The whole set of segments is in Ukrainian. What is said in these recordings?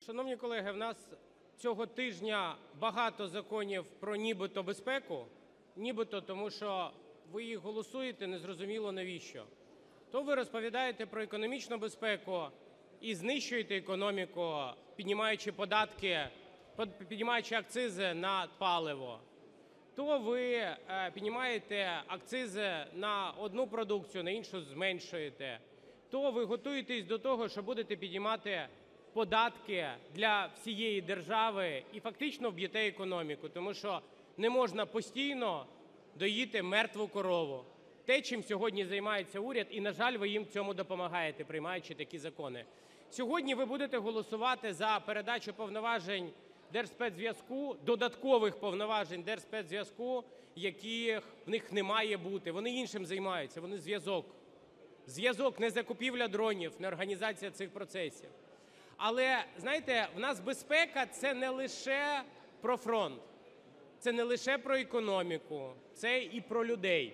Шановні колеги, в нас цього тижня багато законів про нібито безпеку. Нібито, тому що ви їх голосуєте незрозуміло навіщо. То ви розповідаєте про економічну безпеку і знищуєте економіку, піднімаючи податки, піднімаючи акцизи на паливо. То ви піднімаєте акцизи на одну продукцію, на іншу зменшуєте. То ви готуєтесь до того, що будете піднімати податки для всієї держави і фактично вб'єте економіку, тому що не можна постійно доїти мертву корову. Те, чим сьогодні займається уряд, і, на жаль, ви їм в цьому допомагаєте, приймаючи такі закони. Сьогодні ви будете голосувати за передачу повноважень Держспецзв'язку, додаткових повноважень Держспецзв'язку, яких в них не має бути. Вони іншим займаються, вони зв'язок. Зв'язок, не закупівля дронів, не організація цих процесів. Але, знаєте, в нас безпека – це не лише про фронт, це не лише про економіку, це і про людей.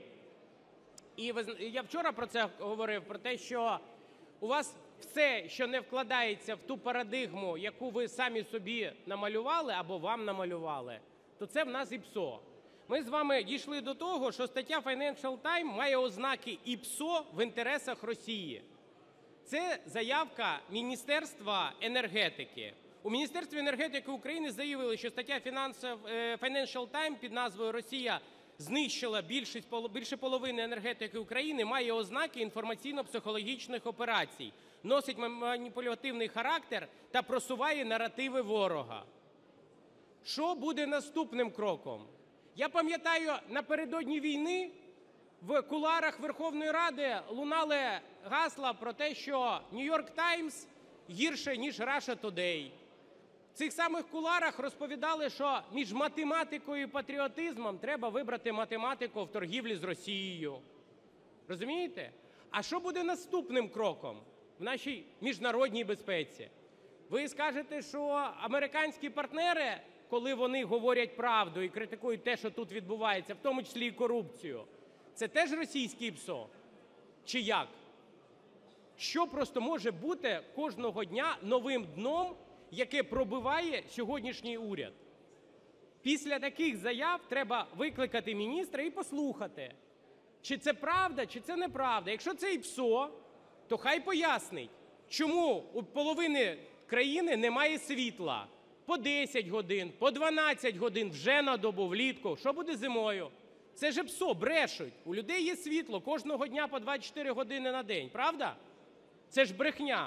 І я вчора про це говорив, про те, що у вас все, що не вкладається в ту парадигму, яку ви самі собі намалювали або вам намалювали, то це в нас ІПСО. Ми з вами дійшли до того, що стаття Financial Times має ознаки ІПСО в інтересах Росії. Це заявка Міністерства енергетики. У Міністерстві енергетики України заявили, що стаття Financial Times під назвою «Росія знищила більше половини енергетики України», має ознаки інформаційно-психологічних операцій, носить маніпулятивний характер та просуває наративи ворога. Що буде наступним кроком? Я пам'ятаю, напередодні війни в кулуарах Верховної Ради лунали гасла про те, що New York Times гірше, ніж Russia Today. В цих самих кулуарах розповідали, що між математикою і патріотизмом треба вибрати математику в торгівлі з Росією. Розумієте? А що буде наступним кроком в нашій міжнародній безпеці? Ви скажете, що американські партнери, коли вони говорять правду і критикують те, що тут відбувається, в тому числі і корупцію, це теж російське ІПСО? Чи як? Що просто може бути кожного дня новим дном, яке пробиває сьогоднішній уряд? Після таких заяв треба викликати міністра і послухати, чи це правда, чи це неправда. Якщо це ІПСО, то хай пояснить, чому у половини країни немає світла по 10 годин, по 12 годин вже на добу влітку. Що буде зимою? Це ж ІПСО, брешуть. У людей є світло кожного дня по 24 години на день. Правда? Це ж брехня.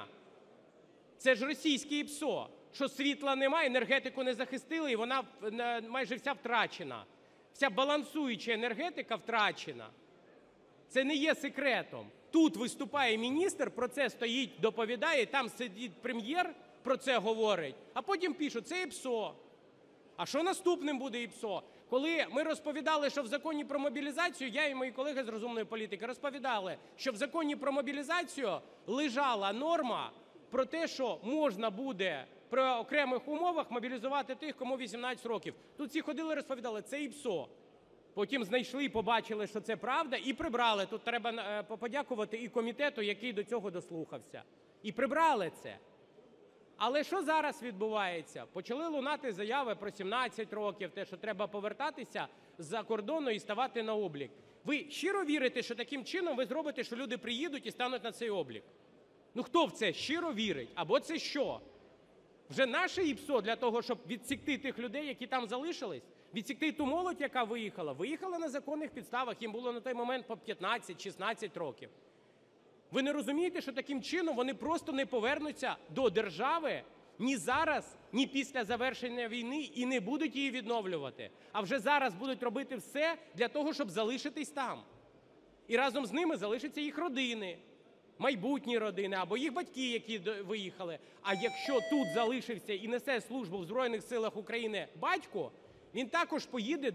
Це ж російське ІПСО, що світла немає, енергетику не захистили, і вона майже вся втрачена. Вся балансуюча енергетика втрачена. Це не є секретом. Тут виступає міністр, про це стоїть, доповідає, там сидить прем'єр, про це говорить, а потім пишуть, це ІПСО. А що наступним буде ІПСО? Коли ми розповідали, що в Законі про мобілізацію, я і мої колеги з розумної політики розповідали, що в Законі про мобілізацію лежала норма про те, що можна буде при окремих умовах мобілізувати тих, кому 18 років. Тут всі ходили і розповідали, це ІПСО. Потім знайшли і побачили, що це правда, і прибрали. Тут треба подякувати і комітету, який до цього дослухався. І прибрали це. Але що зараз відбувається? Почали лунати заяви про 17 років, те, що треба повертатися з-за кордону і ставати на облік. Ви щиро вірите, що таким чином ви зробите, що люди приїдуть і стануть на цей облік? Ну хто в це щиро вірить? Або це що? Вже наше ІПСО для того, щоб відсікти тих людей, які там залишились? Відсікти ту молодь, яка виїхала? Виїхала на законних підставах, їм було на той момент по 15-16 років. Ви не розумієте, що таким чином вони просто не повернуться до держави ні зараз, ні після завершення війни і не будуть її відновлювати, а вже зараз будуть робити все для того, щоб залишитись там. І разом з ними залишаться їх родини, майбутні родини або їх батьки, які виїхали. А якщо тут залишився і несе службу в Збройних силах України батько, він також поїде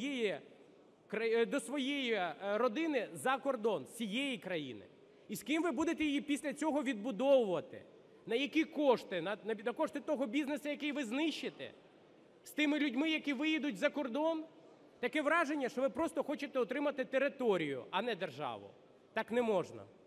до своєї родини за кордон, з цієї країни. І з ким ви будете її після цього відбудовувати? На які кошти? На кошти того бізнесу, який ви знищите? З тими людьми, які виїдуть за кордон? Таке враження, що ви просто хочете отримати територію, а не державу. Так не можна.